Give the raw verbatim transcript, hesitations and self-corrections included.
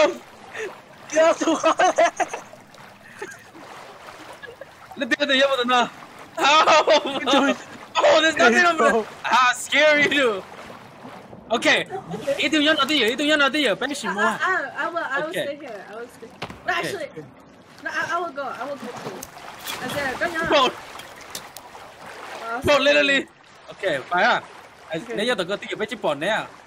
要出来。 你點解要不得呢？Oh, there's nothing over there. Ah, scary too. Okay, itu yang nanti ya, itu yang nanti ya. Pengen semua. I, I, I will, I will stay here. I will stay. No, actually, no, I, I will go. I will go too. I said, go now. Bro, bro, literally. Okay, phải à? Nếu như tao có tiền phải chip bọn này à?